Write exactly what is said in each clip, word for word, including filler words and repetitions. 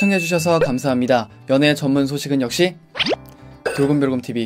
시청해주셔서 감사합니다. 연애 전문 소식은 역시 돌곰별곰티비.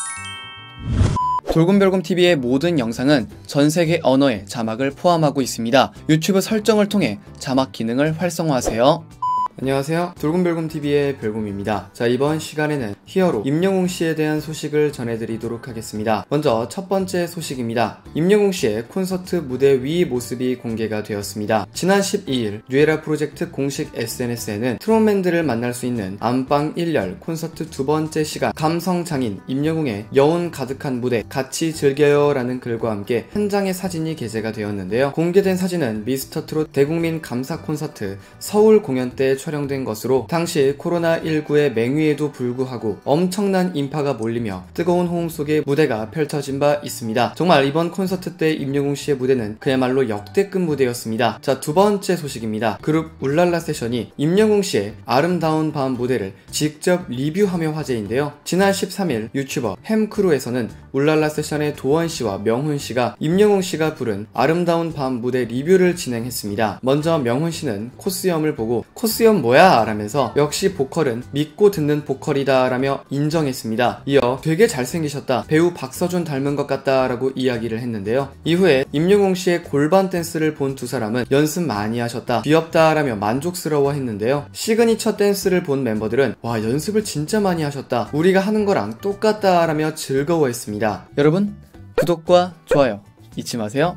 돌곰별곰티비의 모든 영상은 전세계 언어의 자막을 포함하고 있습니다. 유튜브 설정을 통해 자막 기능을 활성화하세요. 안녕하세요, 돌곰별곰티비의 별곰입니다. 자, 이번 시간에는 히어로 임영웅씨에 대한 소식을 전해드리도록 하겠습니다. 먼저 첫 번째 소식입니다. 임영웅씨의 콘서트 무대 위 모습이 공개가 되었습니다. 지난 십이일 뉴에라 프로젝트 공식 에스엔에스에는 트롯맨들을 만날 수 있는 안방 일 열 콘서트 두 번째 시간 감성장인 임영웅의 여운 가득한 무대 같이 즐겨요 라는 글과 함께 한 장의 사진이 게재가 되었는데요. 공개된 사진은 미스터트롯 대국민 감사 콘서트 서울 공연 때 촬영된 것으로 당시 코로나 일구의 맹위에도 불구하고 엄청난 인파가 몰리며 뜨거운 호응 속에 무대가 펼쳐진 바 있습니다. 정말 이번 콘서트 때 임영웅씨의 무대는 그야말로 역대급 무대였습니다. 자, 두 번째 소식입니다. 그룹 울랄라 세션이 임영웅씨의 아름다운 밤 무대를 직접 리뷰하며 화제인데요. 지난 십삼일 유튜버 햄크루에서는 울랄라 세션의 도원씨와 명훈씨가 임영웅씨가 부른 아름다운 밤 무대 리뷰를 진행했습니다. 먼저 명훈씨는 코스염을 보고 코스염 뭐야? 라면서 역시 보컬은 믿고 듣는 보컬이다 라며 인정했습니다. 이어 되게 잘생기셨다, 배우 박서준 닮은 것 같다 라고 이야기를 했는데요. 이후에 임영웅씨의 골반 댄스를 본 두 사람은 연습 많이 하셨다, 귀엽다 라며 만족스러워 했는데요. 시그니처 댄스를 본 멤버들은 와, 연습을 진짜 많이 하셨다, 우리가 하는 거랑 똑같다 라며 즐거워했습니다. 여러분, 구독과 좋아요 잊지 마세요.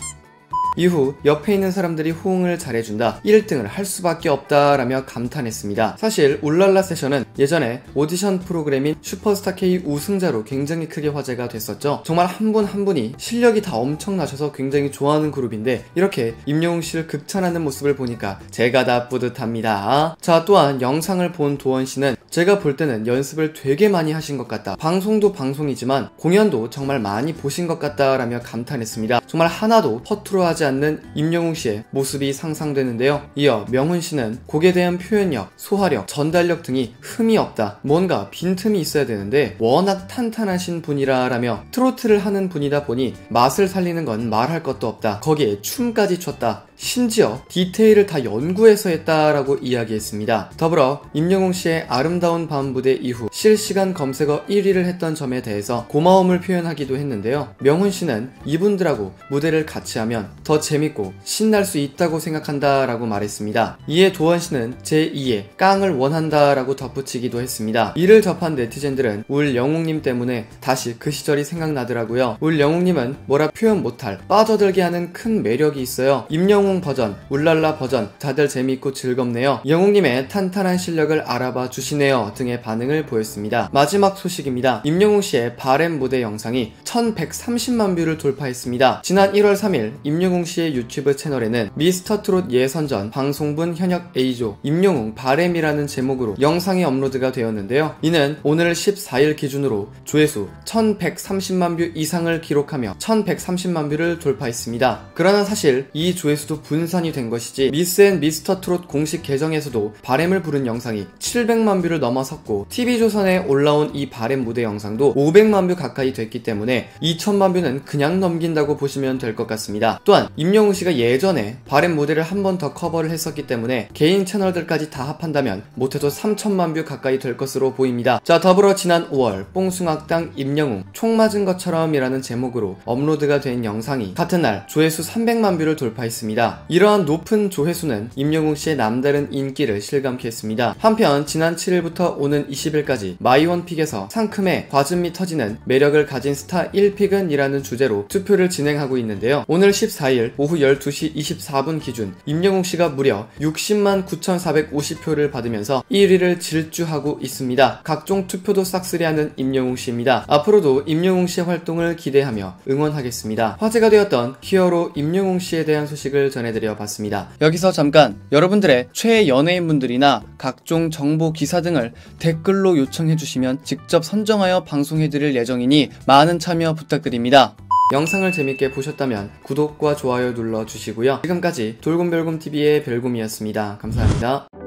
이후 옆에 있는 사람들이 호응을 잘해준다, 일 등을 할 수밖에 없다 라며 감탄했습니다. 사실 울랄라 세션은 예전에 오디션 프로그램인 슈퍼스타 K 우승자로 굉장히 크게 화제가 됐었죠. 정말 한 분 한 분이 실력이 다 엄청나셔서 굉장히 좋아하는 그룹인데 이렇게 임영웅씨를 극찬하는 모습을 보니까 제가 다 뿌듯합니다. 자, 또한 영상을 본 도원씨는 제가 볼 때는 연습을 되게 많이 하신 것 같다, 방송도 방송이지만 공연도 정말 많이 보신 것 같다 라며 감탄했습니다. 정말 하나도 허투루 하지 않는 임영웅씨의 모습이 상상되는데요. 이어 명훈씨는 곡에 대한 표현력, 소화력, 전달력 등이 흠이 없다, 뭔가 빈틈이 있어야 되는데 워낙 탄탄하신 분이라 라며 트로트를 하는 분이다 보니 맛을 살리는 건 말할 것도 없다, 거기에 춤까지 췄다, 심지어 디테일을 다 연구해서 했다라고 이야기했습니다. 더불어 임영웅씨의 아름다운 밤 무대 이후 실시간 검색어 일 위를 했던 점에 대해서 고마움을 표현하기도 했는데요. 명훈씨는 이분들하고 무대를 같이 하면 더 재밌고 신날 수 있다고 생각한다 라고 말했습니다. 이에 도원씨는 제이의 깡을 원한다 라고 덧붙이기도 했습니다. 이를 접한 네티즌들은 울영웅님 때문에 다시 그 시절이 생각나더라고요. 울영웅님은 뭐라 표현 못할 빠져들게 하는 큰 매력이 있어요. 임영웅 버전, 울랄라 버전 다들 재미있고 즐겁네요. 영웅님의 탄탄한 실력을 알아봐 주시네요 등의 반응을 보였습니다. 마지막 소식입니다. 임영웅씨의 바램 무대 영상이 천백삼십만 뷰를 돌파했습니다. 지난 일월 삼일 임영웅씨의 유튜브 채널에는 미스터트롯 예선전 방송분 현역 A조 임영웅 바램이라는 제목으로 영상이 업로드가 되었는데요. 이는 오늘 십사일 기준으로 조회수 천백삼십만 뷰 이상을 기록하며 천백삼십만 뷰를 돌파했습니다. 그러나 사실 이 조회수도 분산이 된 것이지 미스 앤 미스터트롯 공식 계정에서도 바램을 부른 영상이 칠백만 뷰를 넘어섰고 티비조선에 올라온 이 바램 무대 영상도 오백만 뷰 가까이 됐기 때문에 이천만 뷰는 그냥 넘긴다고 보시면 될 것 같습니다. 또한 임영웅씨가 예전에 바램 무대를 한 번 더 커버를 했었기 때문에 개인 채널들까지 다 합한다면 못해도 삼천만 뷰 가까이 될 것으로 보입니다. 자, 더불어 지난 오월 뽕숭악당 임영웅 총 맞은 것처럼 이라는 제목으로 업로드가 된 영상이 같은 날 조회수 삼백만 뷰를 돌파했습니다. 이러한 높은 조회수는 임영웅씨의 남다른 인기를 실감케 했습니다. 한편 지난 칠일부터 오는 이십일까지 마이원픽에서 상큼해 과즙미 터지는 매력을 가진 스타 일 픽은 이라는 주제로 투표를 진행하고 있는데요. 오늘 십사일 오후 열두 시 이십사 분 기준 임영웅씨가 무려 육십만 구천사백오십 표를 받으면서 일 위를 질주하고 있습니다. 각종 투표도 싹쓸이하는 임영웅씨입니다. 앞으로도 임영웅씨의 활동을 기대하며 응원하겠습니다. 화제가 되었던 히어로 임영웅씨에 대한 소식을 전해드려 봤습니다. 여기서 잠깐 여러분들의 최애 연예인분들이나 각종 정보 기사 등을 댓글로 요청해주시면 직접 선정하여 방송해드릴 예정이니 많은 참여 부탁드립니다. 영상을 재밌게 보셨다면 구독과 좋아요 눌러주시고요. 지금까지 돌곰별곰티비의 별곰이었습니다. 감사합니다.